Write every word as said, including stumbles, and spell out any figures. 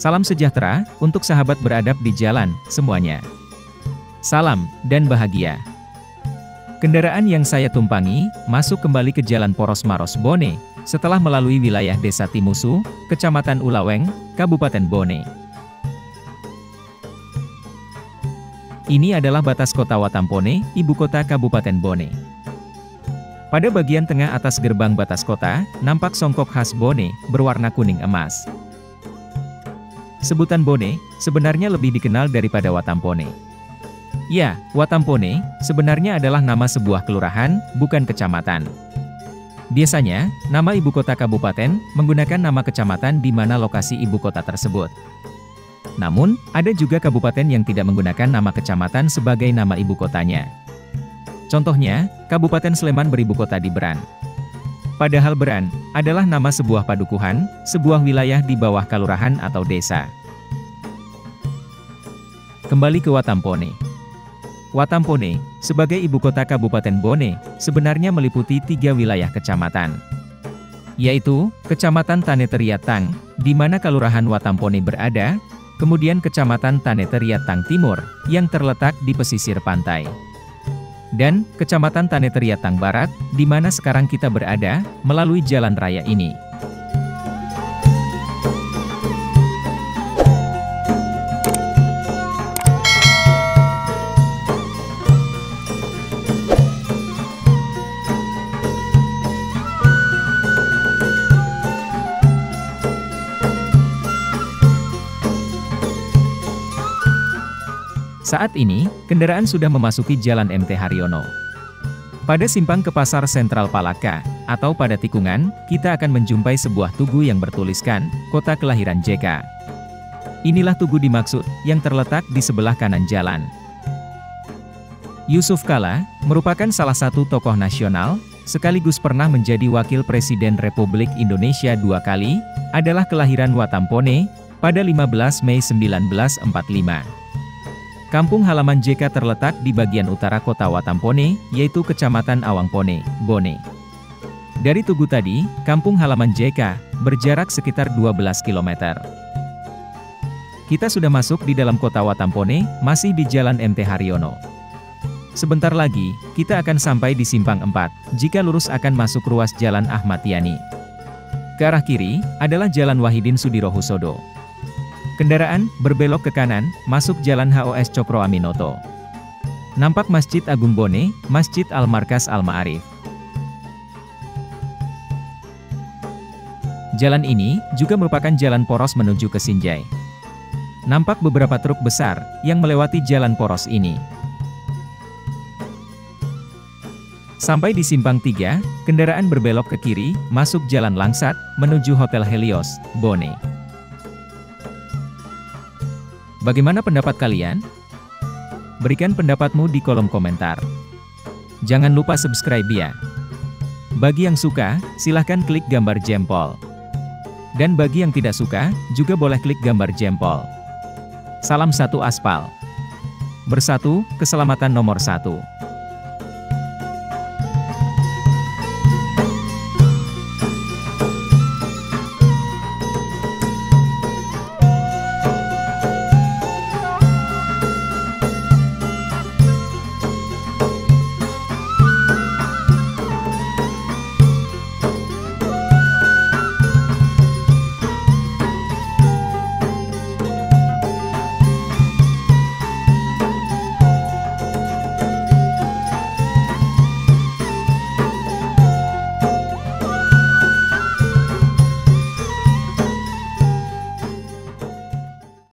Salam sejahtera untuk sahabat beradab di jalan semuanya. Salam dan bahagia. Kendaraan yang saya tumpangi masuk kembali ke Jalan Poros Maros Bone setelah melalui wilayah Desa Timusu, Kecamatan Ulaweng, Kabupaten Bone. Ini adalah batas kota Watampone, ibu kota Kabupaten Bone. Pada bagian tengah atas gerbang batas kota, nampak songkok khas Bone berwarna kuning emas. Sebutan Bone sebenarnya lebih dikenal daripada Watampone. Ya, Watampone sebenarnya adalah nama sebuah kelurahan, bukan kecamatan. Biasanya, nama ibu kota kabupaten menggunakan nama kecamatan di mana lokasi ibu kota tersebut. Namun, ada juga kabupaten yang tidak menggunakan nama kecamatan sebagai nama ibu kotanya. Contohnya, Kabupaten Sleman beribu kota di Beran. Padahal Beran adalah nama sebuah padukuhan, sebuah wilayah di bawah kelurahan atau desa. Kembali ke Watampone. Watampone, sebagai ibu kota Kabupaten Bone, sebenarnya meliputi tiga wilayah kecamatan. Yaitu, Kecamatan Taneteriatang, di mana Kelurahan Watampone berada, kemudian Kecamatan Taneteriatang Timur, yang terletak di pesisir pantai. Dan, Kecamatan Taneteriatang Barat, di mana sekarang kita berada, melalui jalan raya ini. Saat ini, kendaraan sudah memasuki Jalan M T Haryono. Pada simpang ke Pasar Sentral Palaka, atau pada tikungan, kita akan menjumpai sebuah tugu yang bertuliskan, Kota Kelahiran J K. Inilah tugu dimaksud, yang terletak di sebelah kanan jalan. Yusuf Kala, merupakan salah satu tokoh nasional, sekaligus pernah menjadi Wakil Presiden Republik Indonesia dua kali, adalah kelahiran Watampone, pada lima belas Mei seribu sembilan ratus empat puluh lima. Kampung halaman J K terletak di bagian utara kota Watampone, yaitu Kecamatan Awangpone, Bone. Dari tugu tadi, kampung halaman J K, berjarak sekitar dua belas kilometer. Kita sudah masuk di dalam kota Watampone, masih di Jalan M T Haryono. Sebentar lagi, kita akan sampai di Simpang empat, jika lurus akan masuk ruas Jalan Ahmad Yani. Ke arah kiri, adalah Jalan Wahidin Sudirohusodo. Kendaraan berbelok ke kanan, masuk Jalan H O S Cokro Aminoto. Nampak Masjid Agung Bone, Masjid Al-Markas Al-Ma'arif. Jalan ini juga merupakan jalan poros menuju ke Sinjai. Nampak beberapa truk besar yang melewati jalan poros ini. Sampai di Simpang tiga, kendaraan berbelok ke kiri, masuk Jalan Langsat, menuju Hotel Helios, Bone. Bagaimana pendapat kalian? Berikan pendapatmu di kolom komentar. Jangan lupa subscribe ya. Bagi yang suka, silahkan klik gambar jempol. Dan bagi yang tidak suka, juga boleh klik gambar jempol. Salam satu aspal. Bersatu, keselamatan nomor satu.